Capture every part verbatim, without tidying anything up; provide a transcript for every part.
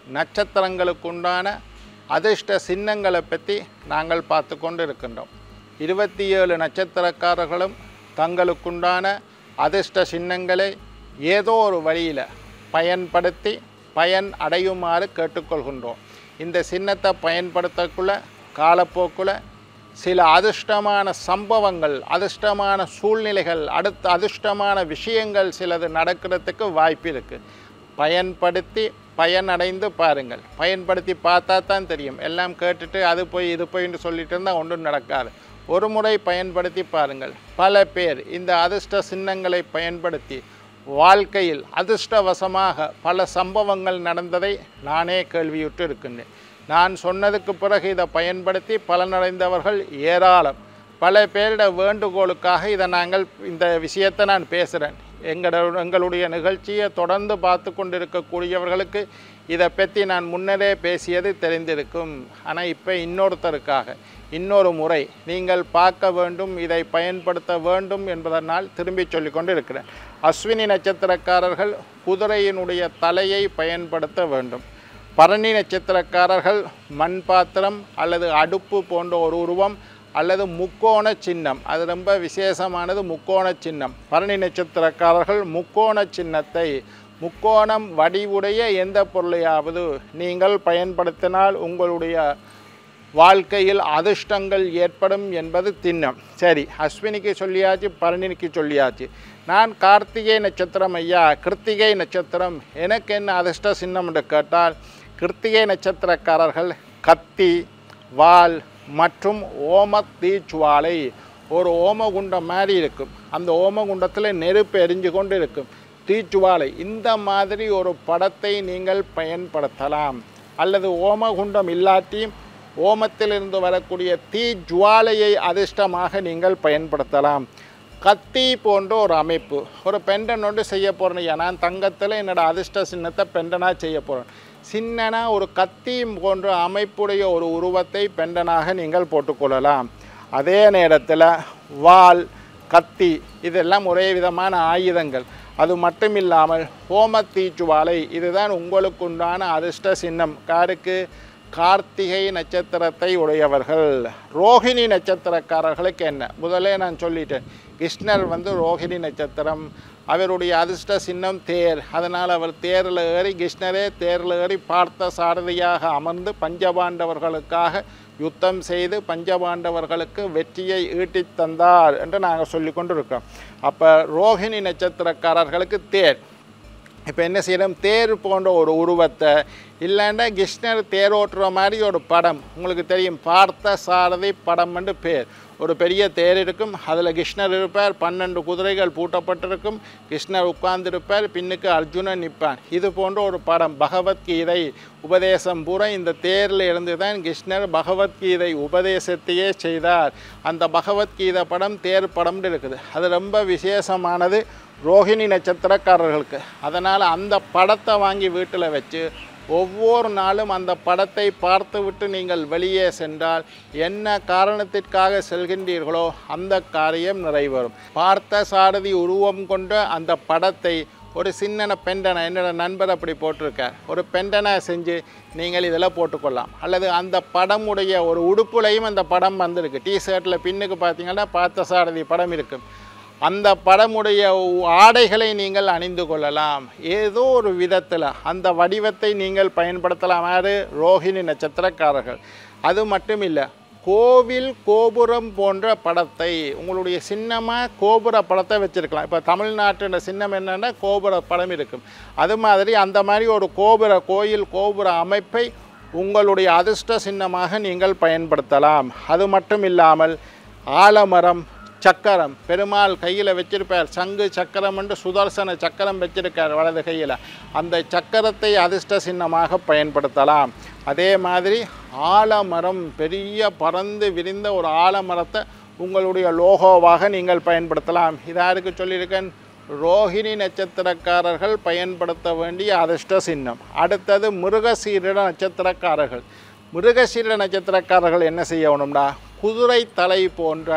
நட்சத்திரங்களுக்குண்டான அதிர்ஷ்ட சின்னங்களை பற்றி நாங்கள் பார்த்து கொண்டு இருக்கின்றோம். இருபத்தி ஏழு நட்சத்திரக்காரர்களும் தங்களுக்குண்டான அதிர்ஷ்ட சின்னங்களை ஏதோ ஒரு வழியில் பயன்படுத்தி பயன் அடையுமாறு கேட்டுக்கொள்கின்றோம். இந்த சின்னத்தை பயன்படுத்தக்குள்ள காலப்போக்கில் சில அதிர்ஷ்டமான சம்பவங்கள், அதிர்ஷ்டமான சூழ்நிலைகள், அடுத்த அதிர்ஷ்டமான விஷயங்கள் சிலது நடக்கிறதுக்கு வாய்ப்பு இருக்குது. பயன்படுத்தி பயனடைந்து பாருங்கள். பயன்படுத்தி பார்த்தா தான் தெரியும். எல்லாம் கேட்டுட்டு அது போய் இது போயின்னு சொல்லிட்டு இருந்தால் ஒன்றும் நடக்காது. ஒரு முறை பயன்படுத்தி பாருங்கள். பல பேர் இந்த அதிர்ஷ்ட சின்னங்களை பயன்படுத்தி வாழ்க்கையில் அதிர்ஷ்டவசமாக பல சம்பவங்கள் நடந்ததை நானே கேள்வியுற்று இருக்கின்றேன். நான் சொன்னதுக்கு பிறகு இதை பயன்படுத்தி பலனடைந்தவர்கள் ஏராளம். பல பேரிட வேண்டுகோளுக்காக இதை நாங்கள் இந்த விஷயத்தை நான் பேசுகிறேன். எங்களோட எங்களுடைய நிகழ்ச்சியை தொடர்ந்து பார்த்து கொண்டிருக்கக்கூடியவர்களுக்கு இதை பற்றி நான் முன்னரே பேசியது தெரிந்திருக்கும். ஆனால் இப்போ இன்னொருத்தருக்காக இன்னொரு முறை நீங்கள் பார்க்க வேண்டும், இதை பயன்படுத்த வேண்டும் என்பதனால் திரும்பி சொல்லி கொண்டு இருக்கிறேன். அஸ்வினி நட்சத்திரக்காரர்கள் குதிரையினுடைய தலையை பயன்படுத்த வேண்டும். பரணி நட்சத்திரக்காரர்கள் மண் பாத்திரம் அல்லது அடுப்பு போன்ற ஒரு உருவம் அல்லது முக்கோண சின்னம், அது ரொம்ப விசேஷமானது. முக்கோண சின்னம் பரணி நட்சத்திரக்காரர்கள் முக்கோண சின்னத்தை, முக்கோணம் வடிவுடைய எந்த பொருளையாவது நீங்கள் பயன்படுத்தினால் உங்களுடைய வாழ்க்கையில் அதிர்ஷ்டங்கள் ஏற்படும் என்பது திண்ணம். சரி, அஸ்வினிக்கு சொல்லியாச்சு, பரணிக்கு சொல்லியாச்சு. நான் கார்த்திகை நட்சத்திரம் ஐயா, கிருத்திகை நட்சத்திரம், எனக்கு என்ன அதிர்ஷ்ட சின்னம் என்று கேட்டால், கிருத்திகை நட்சத்திரக்காரர்கள் கத்தி, வாள் மற்றும் ஓம தீச்சுவாலை, ஒரு ஓமகுண்டம் மாதிரி இருக்கும். அந்த ஓமகுண்டத்தில் நெருப்பு எரிஞ்சு கொண்டு இருக்கும், தீச்சுவாலை. இந்த மாதிரி ஒரு படத்தை நீங்கள் பயன்படுத்தலாம். அல்லது ஓமகுண்டம் இல்லாட்டி ஓமத்திலிருந்து வரக்கூடிய தீ ஜுவாலையை அதிர்ஷ்டமாக நீங்கள் பயன்படுத்தலாம். கத்தி போன்ற ஒரு அமைப்பு, ஒரு பெண்டன் ஒன்று செய்ய போகிறேன். நான் தங்கத்தில் என்னோடய அதிர்ஷ்ட சின்னத்தை பெண்டனாக செய்ய போகிறேன். சின்னனா ஒரு கத்தி போன்ற அமைப்புடைய ஒரு உருவத்தை பெண்டனாக நீங்கள் போட்டுக்கொள்ளலாம். அதே நேரத்தில் வாள், கத்தி இதெல்லாம் ஒரே விதமான ஆயுதங்கள். அது மட்டும் இல்லாமல் ஓமத்தீச்சுவாலை, இதுதான் உங்களுக்குண்டான அதிர்ஷ்ட சின்னம். காருக்கு கார்த்திகை நட்சத்திரத்தை உடையவர்கள். ரோஹிணி நட்சத்திரக்காரர்களுக்கு என்ன, முதலே நான் சொல்லிட்டேன். கிருஷ்ணர் வந்து ரோஹிணி நட்சத்திரம், அவருடைய அதிர்ஷ்ட சின்னம் தேர். அதனால் அவர் தேரில் ஏறி, கிருஷ்ணரே தேரில் ஏறி பார்த்த சாரதியாக அமர்ந்து பஞ்சபாண்டவர்களுக்காக யுத்தம் செய்து பஞ்சபாண்டவர்களுக்கு வெற்றியை ஈட்டித் தந்தார் என்று நாங்கள் சொல்லி கொண்டு இருக்கோம். அப்போ ரோஹிணி நட்சத்திரக்காரர்களுக்கு தேர். இப்போ என்ன செய்யணும், தேர் போன்ற ஒரு உருவத்தை, இல்லைன்னா கிருஷ்ணர் தேரோட்டுற மாதிரி ஒரு படம், உங்களுக்கு தெரியும், பார்த்த சாரதி படம் என்று பேர். ஒரு பெரிய தேர் இருக்கும், அதில் கிருஷ்ணர் இருப்பார், பன்னெண்டு குதிரைகள் பூட்டப்பட்டிருக்கும், கிருஷ்ணர் உட்கார்ந்திருப்பார், பின்னுக்கு அர்ஜுனன் நிற்பான். இது போன்ற ஒரு படம். பகவத்கீதை உபதேசம் பூரா இந்த தேரில் இருந்து தான் கிருஷ்ணர் பகவத்கீதை உபதேசத்தையே செய்தார். அந்த பகவத்கீதை படம் தேர் படம்னு இருக்குது. அது ரொம்ப விசேஷமானது ரோஹிணி நட்சத்திரக்காரர்களுக்கு. அதனால் அந்த படத்தை வாங்கி வீட்டில் வச்சு ஒவ்வொரு நாளும் அந்த படத்தை பார்த்து விட்டு நீங்கள் வெளியே சென்றால் என்ன காரணத்திற்காக செல்கின்றீர்களோ அந்த காரியம் நிறைவேறும். பார்த்த சாரதி உருவம் கொண்ட அந்த படத்தை ஒரு சின்ன பெண்டனை, என்னோட நண்பர் அப்படி போட்டிருக்கார், ஒரு பெண்டனை செஞ்சு நீங்கள் இதில் போட்டுக்கொள்ளலாம். அல்லது அந்த படமுடைய ஒரு உடுப்புலையும் அந்த படம் வந்திருக்கு. டிஷர்ட்டில் பின்னுக்கு பார்த்தீங்கன்னா பார்த்த சாரதி படம் இருக்கும். அந்த படமுடைய ஆடைகளை நீங்கள் அணிந்து கொள்ளலாம். ஏதோ ஒரு விதத்தில் அந்த வடிவத்தை நீங்கள் பயன்படுத்தலாம். யார்? ரோஹிணி நட்சத்திரக்காரர்கள். அது மட்டும் இல்லை, கோவில் கோபுரம் போன்ற படத்தை உங்களுடைய சின்னமாக கோபுர படத்தை வச்சுருக்கலாம். இப்போ தமிழ்நாட்டோட சின்னம் என்னென்னா கோபுர படம் இருக்கும். அது மாதிரி அந்த மாதிரி ஒரு கோபுர கோயில் கோபுர அமைப்பை உங்களுடைய அதிர்ஷ்ட சின்னமாக நீங்கள் பயன்படுத்தலாம். அது மட்டும் இல்லாமல் ஆலமரம், சக்கரம், பெருமாள் கையில் வச்சிருப்பார். சங்கு சக்கரம் என்று சுதர்சன சக்கரம் வச்சிருக்கார் வலது கையில். அந்த சக்கரத்தை அதிர்ஷ்ட சின்னமாக பயன்படுத்தலாம். அதே மாதிரி ஆலமரம், பெரிய பறந்து விரிந்த ஒரு ஆலமரத்தை உங்களுடைய லோகோவாக நீங்கள் பயன்படுத்தலாம். இதாருக்கு சொல்லியிருக்கேன், ரோஹிணி நட்சத்திரக்காரர்கள் பயன்படுத்த வேண்டிய அதிர்ஷ்ட சின்னம். அடுத்தது மிருகசீரிட நட்சத்திரக்காரர்கள். மிருகசீரிட நட்சத்திரக்காரர்கள் என்ன செய்யணும்டா, குதிரை தலை போன்ற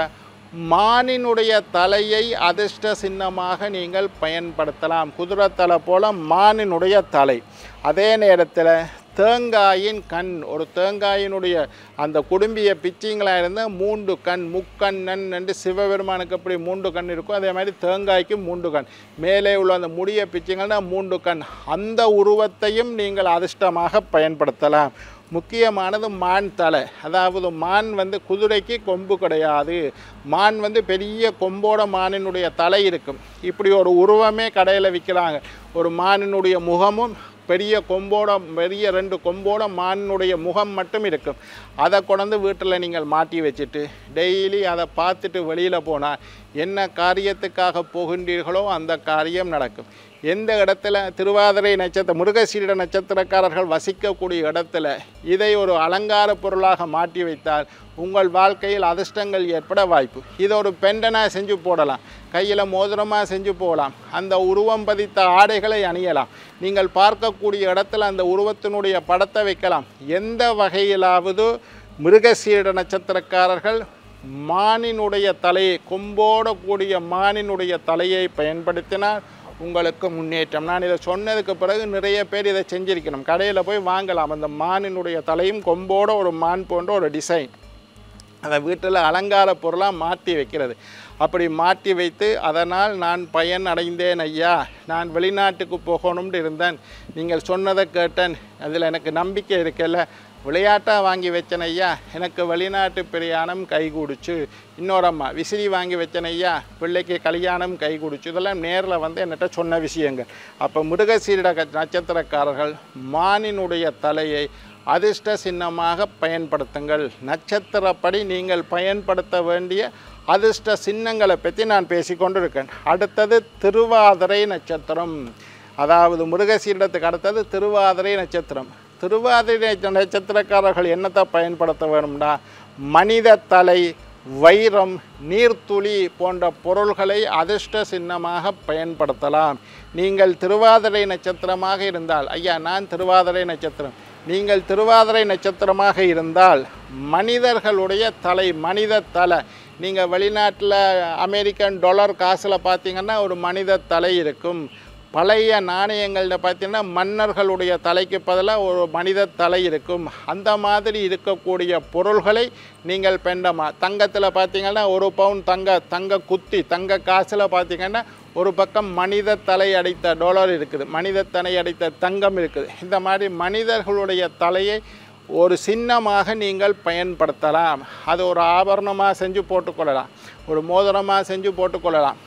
மானினுடைய தலையை அதிர்ஷ்ட சின்னமாக நீங்கள் பயன்படுத்தலாம். குதிரை தலை போல மானினுடைய தலை. அதே நேரத்தில் தேங்காயின் கண், ஒரு தேங்காயினுடைய அந்த குடும்பிய பிச்சிங்களாக இருந்தால் மூன்று கண், முக்கண்ணன் என்று சிவபெருமானுக்கு எப்படி மூன்று கண் இருக்கும், அதே மாதிரி தேங்காய்க்கு மூன்று கண், மேலே உள்ள அந்த முடிய பிச்சிங்கள்னா மூன்று கண். அந்த உருவத்தையும் நீங்கள் அதிர்ஷ்டமாக பயன்படுத்தலாம். முக்கியமானது மான் தலை. அதாவது மான் வந்து குதிரைக்கு கொம்பு கிடையாது, மான் வந்து பெரிய கொம்போட மானினுடைய தலை இருக்கும். இப்படி ஒரு உருவமே கடையில் விற்கிறாங்க. ஒரு மானினுடைய முகமும் பெரிய கொம்போட பெரிய ரெண்டு கொம்போட மானினுடைய முகம் மட்டும் இருக்கும். அதை கொண்டு வீட்டில் நீங்கள் மாட்டி வச்சுட்டு டெய்லி அதை பார்த்துட்டு வெளியில் போனால் என்ன காரியத்துக்காக போகின்றீர்களோ அந்த காரியம் நடக்கும். எந்த இடத்துல திருவாதிரை நட்சத்திர மிருகசீரிட நட்சத்திரக்காரர்கள் வசிக்கக்கூடிய இடத்துல இதை ஒரு அலங்கார பொருளாக மாற்றி வைத்தால் உங்கள் வாழ்க்கையில் அதிர்ஷ்டங்கள் ஏற்பட வாய்ப்பு. இதை ஒரு பெண்டனாக செஞ்சு போடலாம், கையில் மோதிரமாக செஞ்சு போகலாம், அந்த உருவம் பதித்த ஆடைகளை அணியலாம். நீங்கள் பார்க்கக்கூடிய இடத்துல அந்த உருவத்தினுடைய படத்தை வைக்கலாம். எந்த வகையிலாவது மிருகசீரிட நட்சத்திரக்காரர்கள் மானினுடைய தலையை, கொம்போட கூடிய மானினுடைய தலையை பயன்படுத்தினால் உங்களுக்கு முன்னேற்றம். நான் இதை சொன்னதுக்கு பிறகு நிறைய பேர் இதை செஞ்சிருக்கணும். கடையில் போய் வாங்கலாம். அந்த மானினுடைய தலையும் கொம்போட ஒரு மான் போன்ற ஒரு டிசைன், அதை வீட்டில் அலங்கார பொருளாக மாற்றி வைக்கிறது. அப்படி மாற்றி வைத்து அதனால் நான் பயன் அடைந்தேன் ஐயா, நான் வெளிநாட்டுக்கு போகணும்னு இருந்தேன், நீங்கள் சொன்னதை கேட்டேன், அதில் எனக்கு நம்பிக்கை இருக்கல, விளையாட்டாக வாங்கி வச்சேன் ஐயா, எனக்கு வெளிநாட்டு பிரயாணம் கைகூடிச்சு. இன்னொரு அம்மா விசிறி வாங்கி வச்சேன் ஐயா, பிள்ளைக்கு கல்யாணம் கைகூடிச்சு. இதெல்லாம் நேரில் வந்து என்கிட்ட சொன்ன விஷயங்கள். அப்போ மிருகசீரிட நட்சத்திரக்காரர்கள் மானினுடைய தலையை அதிர்ஷ்ட சின்னமாக பயன்படுத்துங்கள். நட்சத்திரப்படி நீங்கள் பயன்படுத்த வேண்டிய அதிர்ஷ்ட சின்னங்களை பற்றி நான் பேசிக்கொண்டு இருக்கேன். அடுத்தது திருவாதிரை நட்சத்திரம். அதாவது மிருகசீரிடத்துக்கு அடுத்தது திருவாதிரை நட்சத்திரம். திருவாதிரை நட்சத்திரக்காரர்கள் என்னத்தை பயன்படுத்த வேணும்னா மனித தலை, வைரம், நீர்த்துளி போன்ற பொருள்களை அதிர்ஷ்ட சின்னமாக பயன்படுத்தலாம். நீங்கள் திருவாதிரை நட்சத்திரமாக இருந்தால், ஐயா நான் திருவாதிரை நட்சத்திரம், நீங்கள் திருவாதிரை நட்சத்திரமாக இருந்தால் மனிதர்களுடைய தலை, மனித தலை, நீங்கள் வெளிநாட்டில் அமெரிக்கன் டாலர் காசில் பார்த்தீங்கன்னா ஒரு மனித தலை இருக்கும். பழைய நாணயங்களில் பார்த்தீங்கன்னா மன்னர்களுடைய தலைக்கு பதிலாக ஒரு மனித தலை இருக்கும். அந்த மாதிரி இருக்கக்கூடிய பொருள்களை நீங்கள் பெண்டமா, தங்கத்தில் பார்த்தீங்கன்னா ஒரு பவுன் தங்க தங்க குத்தி, தங்க காசில் பார்த்தீங்கன்னா ஒரு பக்கம் மனித தலை அடைத்த டாலர் இருக்குது, மனித தலை அடைத்த தங்கம் இருக்குது. இந்த மாதிரி மனிதர்களுடைய தலையை ஒரு சின்னமாக நீங்கள் பயன்படுத்தலாம். அது ஒரு ஆபரணமாக செஞ்சு போட்டுக்கொள்ளலாம், ஒரு மோதிரமாக செஞ்சு போட்டுக்கொள்ளலாம்.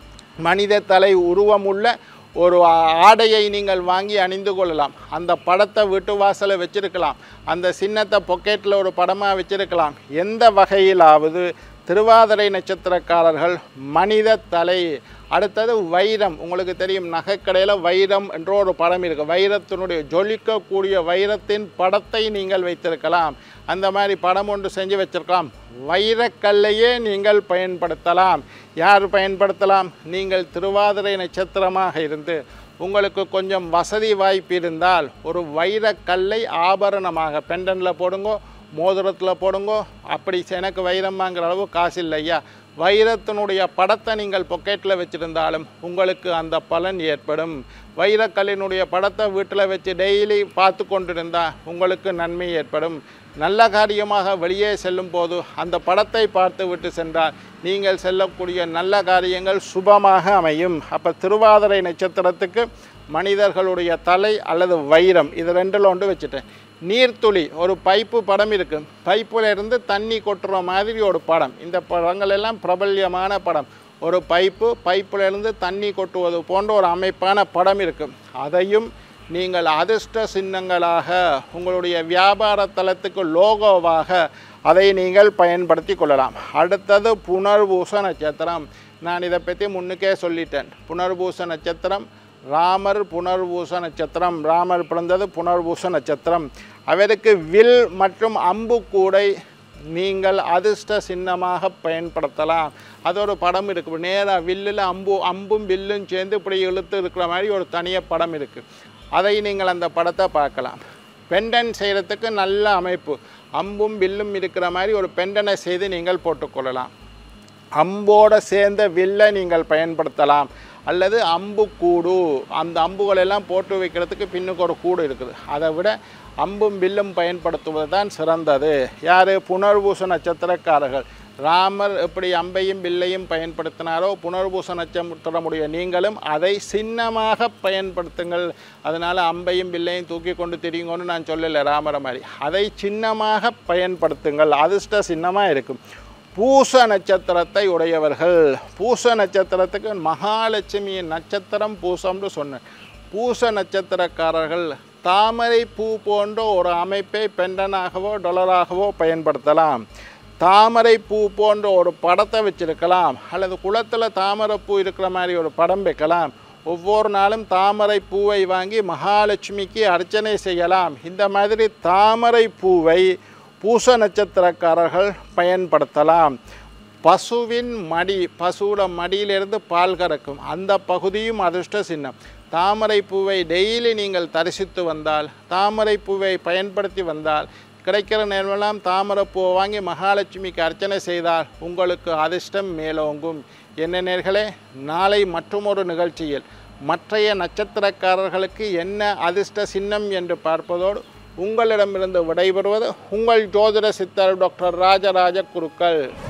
மனித தலை உருவமுள்ள ஒரு ஆடையை நீங்கள் வாங்கி அணிந்து கொள்ளலாம். அந்த படத்தை வீட்டு வாசலை வச்சிருக்கலாம், அந்த சின்னத்தை பொக்கெட்டில் ஒரு படமாக வச்சிருக்கலாம். எந்த வகையிலாவது திருவாதிரை நட்சத்திரக்காரர்கள் மனித தலை. அடுத்தது வைரம். உங்களுக்கு தெரியும் நகைக்கடையில் வைரம் என்ற ஒரு படம் இருக்குது. வைரத்தினுடைய ஜொலிக்கக்கூடிய வைரத்தின் படத்தை நீங்கள் வைத்திருக்கலாம். அந்த மாதிரி படம் ஒன்று செஞ்சு வச்சிருக்கலாம். வைரக்கல்லையே நீங்கள் பயன்படுத்தலாம். யார் பயன்படுத்தலாம்? நீங்கள் திருவாதிரை நட்சத்திரமாக இருந்து உங்களுக்கு கொஞ்சம் வசதி வாய்ப்பு இருந்தால் ஒரு வைரக்கல்லை ஆபரணமாக பெண்டனில் போடுங்கோ, மோதிரத்தில் போடுங்கோ. அப்படி எனக்கு வைரம் வாங்குற அளவு காசு இல்லையா, வைரத்தினுடைய படத்தை நீங்கள் பொக்கெட்டில் வச்சுருந்தாலும் உங்களுக்கு அந்த பலன் ஏற்படும். வைரக்கல்லினுடைய படத்தை வீட்டில் வச்சு டெய்லி பார்த்து கொண்டிருந்தால் உங்களுக்கு நன்மை ஏற்படும். நல்ல காரியமாக வெளியே செல்லும் போது அந்த படத்தை பார்த்து விட்டு சென்றால் நீங்கள் செல்லக்கூடிய நல்ல காரியங்கள் சுபமாக அமையும். அப்போ திருவாதிரை நட்சத்திரத்துக்கு மனிதர்களுடைய தலை அல்லது வைரம், இது ரெண்டில் ஒன்று வச்சுட்டேன். நீர்த்துளி, ஒரு பைப்பு படம் இருக்குது, பைப்பில் இருந்து தண்ணி கொட்டுற மாதிரி ஒரு படம். இந்த படங்கள் எல்லாம் பிரபல்யமான படம். ஒரு பைப்பு, பைப்பில் இருந்து தண்ணி கொட்டுவது போன்ற ஒரு அமைப்பான படம் இருக்குது. அதையும் நீங்கள் அதிர்ஷ்ட சின்னங்களாக உங்களுடைய வியாபார தளத்துக்கு லோகோவாக அதை நீங்கள் பயன்படுத்தி கொள்ளலாம். அடுத்தது புனர்பூச நட்சத்திரம். நான் இதை பற்றி முன்னுக்கே சொல்லிட்டேன். புனர்பூச நட்சத்திரம் ராமர் புனர்பூச நட்சத்திரம். ராமர் பிறந்தது புனர்பூச நட்சத்திரம். அவருக்கு வில் மற்றும் அம்பு கூடை நீங்கள் அதிர்ஷ்ட சின்னமாக பயன்படுத்தலாம். அது ஒரு படம் இருக்குது. நேராக வில்லில் அம்பு அம்பும் வில்லும் சேர்ந்து இப்படி இழுத்து இருக்கிற மாதிரி ஒரு தனியாக படம் இருக்குது. அதை நீங்கள் அந்த படத்தை பார்க்கலாம். பெண்டன் செய்கிறதுக்கு நல்ல அமைப்பு. அம்பும் வில்லும் இருக்கிற மாதிரி ஒரு பெண்டனை செய்து நீங்கள் போட்டுக்கொள்ளலாம். அம்போடு சேர்ந்த வில்லை நீங்கள் பயன்படுத்தலாம். அல்லது அம்பு கூடு. அந்த அம்புகளெல்லாம் போட்டு வைக்கிறதுக்கு பின்னுக்கு ஒரு கூடு இருக்குது. அதை விட அம்பும் வில்லும் பயன்படுத்துவது தான் சிறந்தது. யார்? புனர்பூச நட்சத்திரக்காரர்கள். ராமர் எப்படி அம்பையும் வில்லையும் பயன்படுத்தினாரோ புனர்பூச நட்சத்திரமுடைய நீங்களும் அதை சின்னமாக பயன்படுத்துங்கள். அதனால் அம்பையும் வில்லையும் தூக்கி கொண்டு திரியுங்கன்னு நான் சொல்லலை ராமரை மாதிரி. அதை சின்னமாக பயன்படுத்துங்கள், அதிர்ஷ்ட சின்னமாக இருக்கும். பூச நட்சத்திரத்தை உடையவர்கள். பூச நட்சத்திரத்துக்கு மகாலட்சுமியின் நட்சத்திரம் பூசம்னு சொன்னேன். பூச நட்சத்திரக்காரர்கள் தாமரை பூ போன்ற ஒரு அமைப்பை பெண்டனாகவோ டொலராகவோ பயன்படுத்தலாம். தாமரை பூ போன்ற ஒரு படத்தை வச்சிருக்கலாம், அல்லது குளத்தில் தாமரை பூ இருக்கிற மாதிரி ஒரு படம் வைக்கலாம். ஒவ்வொரு நாளும் தாமரை பூவை வாங்கி மகாலட்சுமிக்கு அர்ச்சனை செய்யலாம். இந்த மாதிரி தாமரை பூவை பூச நட்சத்திரக்காரர்கள் பயன்படுத்தலாம். பசுவின் மடி, பசுவோட மடியிலிருந்து பால் கறக்கும் அந்த பகுதியும் அதிர்ஷ்ட சின்னம். தாமரை பூவை டெய்லி நீங்கள் தரிசித்து வந்தால், தாமரை பூவை பயன்படுத்தி வந்தால், கிடைக்கிற நேரமெல்லாம் தாமரை பூவை வாங்கி மகாலட்சுமிக்கு அர்ச்சனை செய்தால் உங்களுக்கு அதிர்ஷ்டம் மேலோங்கும். என்ன நேர்களே, நாளை மற்றொரு நிகழ்ச்சியில் மற்றைய நட்சத்திரக்காரர்களுக்கு என்ன அதிர்ஷ்ட சின்னம் என்று பார்ப்பதோடு உங்களிடமிருந்து விடைபெறுவது உங்கள் ஜோதிட சித்தர் டாக்டர் ராஜராஜ குருக்கள்.